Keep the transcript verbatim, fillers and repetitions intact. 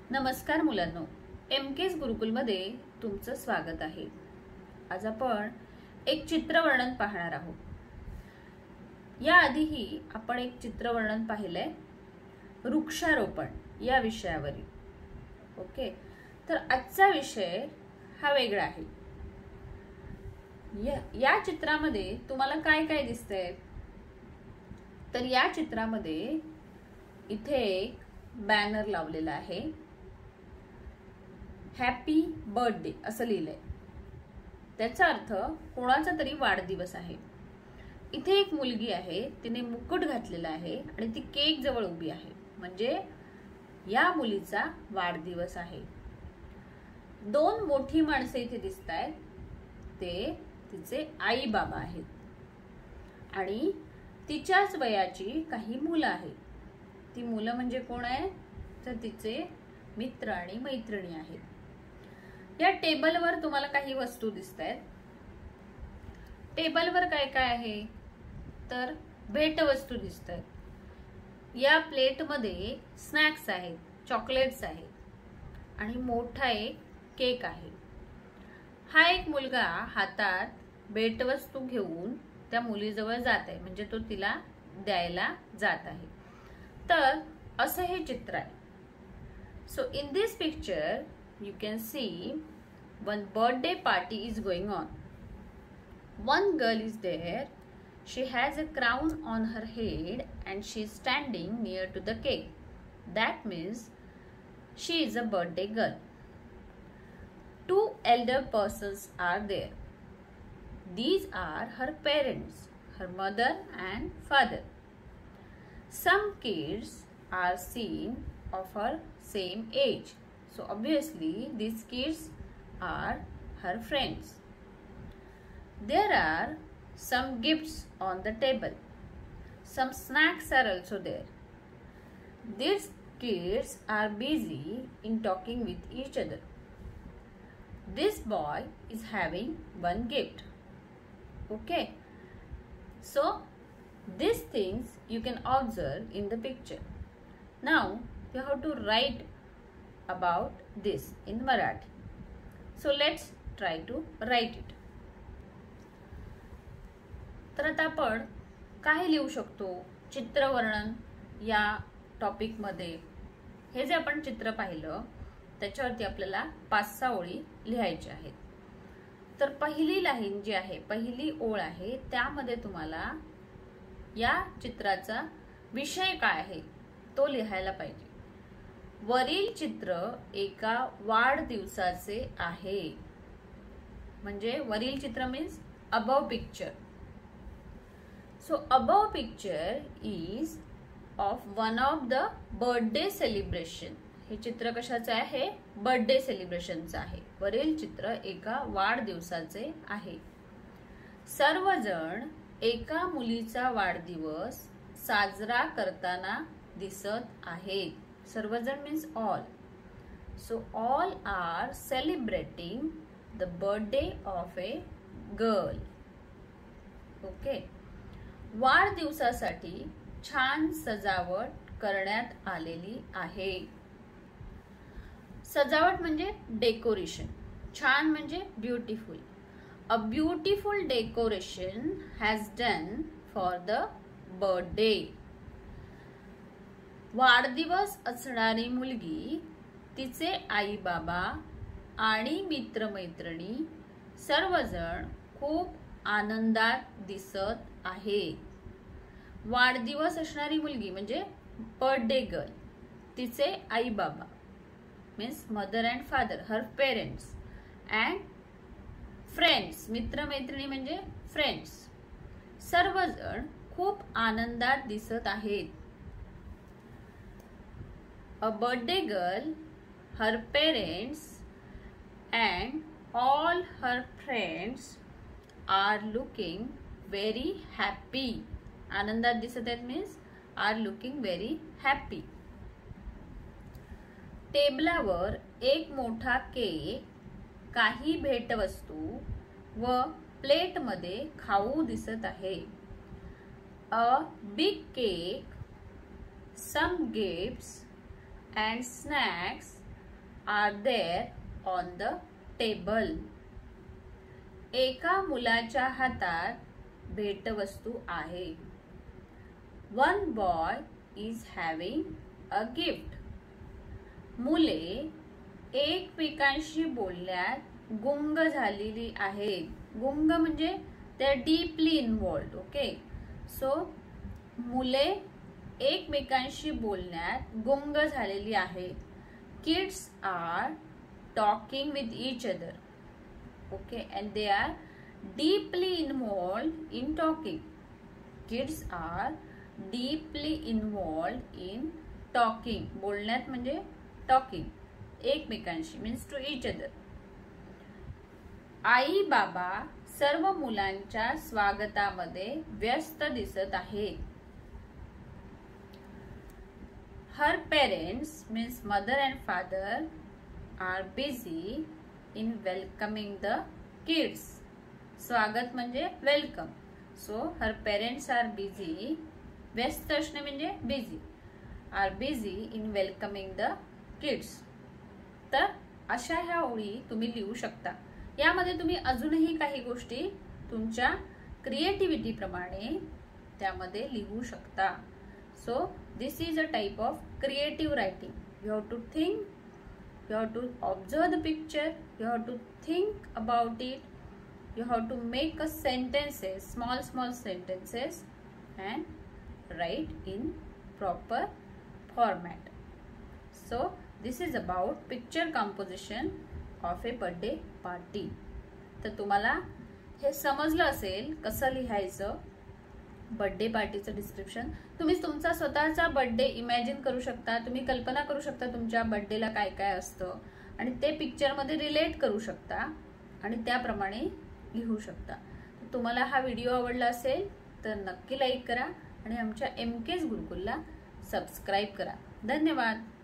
नमस्कार मुलांनो, एम केस गुरुकुलमध्ये तुमचं स्वागत आहे। आज आपण एक चित्रवर्णन पाहणार आहोत। या आधीही आपण एक चित्रवर्णन पाहिलंय वृक्षारोपण या विषयावरील। ओके, तर आजचा विषय हा वेगळा आहे। या, या चित्रामध्ये तुम्हाला काय काय दिसतंय? तर या चित्रामध्ये इथे एक बॅनर लावलेला आहे, हॅपी बर्थडे असं लिहिलंय। त्याचा अर्थ कोणाचा तरी वाढदिवस आहे। इथे एक मुलगी आहे, तिने मुकुट घातलेला आहे आणि ती केक जवळ उभी आहे, म्हणजे या मुलीचा वाढदिवस आहे। दोन मोठी माणसे इथे दिसतायत, ते तिचे आई बाबा आहेत आणि तिच्याच वयाची काही मुलं आहेत। ती मुलं म्हणजे कोण आहे? तर तिचे मित्र आणि मैत्रिणी आहेत। या टेबलवर तुम्हाला काही वस्तू दिसतायत। टेबलवर काय काय आहे? तर भेटवस्तू दिसतायत। या प्लेटमध्ये स्नॅक्स आहेत, चॉकलेट्स आहेत आणि मोठा एक केक आहे। हा एक मुलगा हातात भेटवस्तू घेऊन त्या मुलीजवळ जात आहे, म्हणजे तो तिला द्यायला जात आहे। तर असं हे चित्र आहे। So in this picture you can see one birthday party is going on. One girl is there. She has a crown on her head and she is standing near to the cake. That means she is a birthday girl. Two elder persons are there. These are her parents, her mother and father. Some kids are seen of her same age, so obviously these kids are her friends. There are some gifts on the table. Some snacks are also there. These kids are busy in talking with each other. This boy is having one gift. Okay, so these things you can observe in the picture. Now you have to write about this in Marathi. So let's try to write it. तर आता आपण काय लिहू शकतो चित्रवर्णन या topic मध्ये? हे जे आपण चित्र पाहिलं त्याच्यावरती आपल्याला पाच सहा ओळी लिहायच्या आहेत। तर पहिली लाईन जी आहे, पहिली ओळ आहे, त्यामध्ये तुम्हाला या चित्राचा विषय काय आहे तो लिहायला पाहिजे। वरील चित्र एका वाढदिवसाचे आहे, म्हणजे वरील चित्र means above picture. So above picture is of one of the birthday celebration. हे चित्र कशाचं आहे? बर्थडे सेलिब्रेशनचं आहे। वरील चित्र एका वाढदिवसाचे आहे। सर्वजण एका मुलीचा वाढदिवस साजरा करताना दिसत आहेत। सर्वजण means all. So all are celebrating the birthday of a girl. Okay, वाढदिवसासाठी छान सजावट करण्यात आलेली आहे। सजावट म्हणजे डेकोरेशन, छान म्हणजे beautiful. A beautiful decoration has done for the birthday. वाढदिवस असणारी मुलगी, तिचे आई बाबा आणि मित्रमैत्रिणी सर्वजण खूप आनंदात दिसत आहे। वाढदिवस असणारी मुलगी म्हणजे बर्थडे गर्ल, तिचे आई बाबा means mother and father, her parents, and friends मित्रमैत्रिणी म्हणजे फ्रेंड्स, सर्वजण खूप आनंदात दिसत आहेत। A birthday girl, her parents and all her friends are looking very happy. आनंदात दिसत आहेत means are looking very happy. टेबलावर एक मोठा केक, काही भेटवस्तू व प्लेट मध्ये खाऊ दिसत आहे। A big cake, some gifts and snacks are there on the table. एका मुलाच्या हातात भेटवस्तू आहे. One boy is having a gift. मुले एकमेकांशी बोलण्यात गुंग झालेली आहेत. गुंग म्हणजे they are deeply involved. Okay, so मुले एकमेकांशी बोलण्यात गुंग झालेली आहेत. Kids are talking with each other. Okay, and they are deeply involved in talking. Kids are deeply involved in talking. बोलण्यात म्हणजे talking. एकमेकांशी means to each other. आई बाबा सर्व मुलांच्या स्वागतामध्ये व्यस्त दिसत आहेत. Her parents means mother and father are busy in welcoming the kids. स्वागत म्हणजे welcome. So her parents are busy. व्यस्त असणे म्हणजे busy. Are busy in welcoming the kids. तर अशा ह्या ओळी तुम्ही लिहू शकता. यामध्ये तुम्ही अजूनही काही गोष्टी तुमच्या क्रिएटिव्हिटी प्रमाणे त्यामध्ये लिहू शकता. So this is a type of creative writing. You have to think, you have to observe the picture, you have to think about it, you have to make a sentences, small small sentences and write in proper format. So this is about picture composition of a birthday party. तर तुम्हाला हे समजलं असेल कसं लिहायचं birthday पार्टीचं description. तुम्ही तुमचा स्वतःचा बर्थडे इमॅजिन करू शकता. तुम्ही कल्पना करू शकता तुमच्या बर्थडेला काय काय असतं आणि ते पिक्चरमध्ये रिलेट करू शकता आणि त्याप्रमाणे लिहू शकता. तुम्हाला हा व्हिडिओ आवडला असेल तर नक्की लाईक करा आणि आमच्या एम केज गुरुकुलला सबस्क्राईब करा. धन्यवाद.